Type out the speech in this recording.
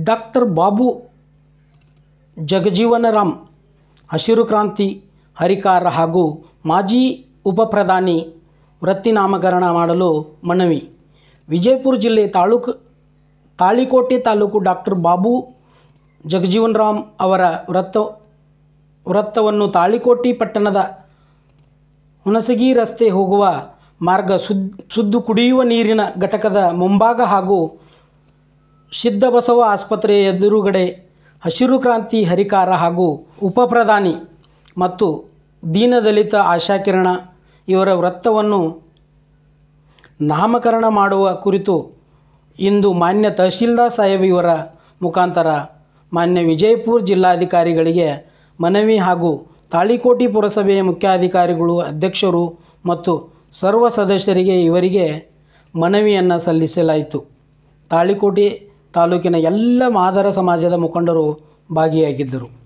Doctor Babu Jagjivan Ram ಹಸಿರು ಕ್ರಾಂತಿ ಹರಿಕಾರ ಹಾಗೂ ಮಾಜಿ ಉಪಪ್ರಧಾನಿ ವೃತ್ತಿ ನಾಮಕರಣ ಮಾಡಲು ಮನವಿ. ವಿಜಯಪುರ ಜಿಲ್ಲೆ ತಾಳಿಕೋಟೆ ತಾಲೂಕು ಡಾಕ್ಟರ್ ಬಾಬು ಜಗಜೀವನರಾಮ್ ಅವರ ವೃತ್ತವನ್ನು ತಾಳಿಕೋಟೆ ಪಟ್ಟಣದ ಹುಣಸಗಿ ರಸ್ತೆ ಹೋಗುವ ಮಾರ್ಗ ಶುದ್ಧ ಕುಡಿಯುವ ನೀರಿನ ಘಟಕದ ಮುಂಭಾಗ ಹಾಗೂ ಸಿದ್ಧಬಸವ ಆಸ್ಪತ್ರೆಯ ಎದುರುಗಡೆ ಹಸಿರು ಕ್ರಾಂತಿ ಹರಿಕಾರ ಹಾಗೂ ಉಪಪ್ರಧಾನಿ ಮತ್ತು ದೀನದಲಿತ ಆಶಾಕಿರಣ ಇವರ ವೃತ್ತವನ್ನು ನಾಮಕರಣ ಮಾಡುವ ಕುರಿತು ಇಂದು ಮಾನ್ಯ ತಹಶೀಲ್ದಾರ್ ಸಾಹೇಬ್ ಇವರ ಮುಖಾಂತರ ಮಾನ್ಯ ವಿಜಯಪುರ ಜಿಲ್ಲಾಧಿಕಾರಿಗಳಿಗೆ ಮನವಿ ಹಾಗೂ ತಾಳಿಕೋಟೆ ಪುರಸಭೆಯ ಮುಖ್ಯಾಧಿಕಾರಿಗಳು, ಅಧ್ಯಕ್ಷರು ಮತ್ತು ಸರ್ವ ಸದಸ್ಯರಿಗೆ ಇವರಿಗೆ ಮನವಿಯನ್ನು ಸಲ್ಲಿಸಲಾಯಿತು. ತಾಳಿಕೋಟೆ ತಾಲೂಕಿನ ಎಲ್ಲ ಮಾದರ ಸಮಾಜದ ಮುಖಂಡರು ಭಾಗಿಯಾಗಿದ್ದರು.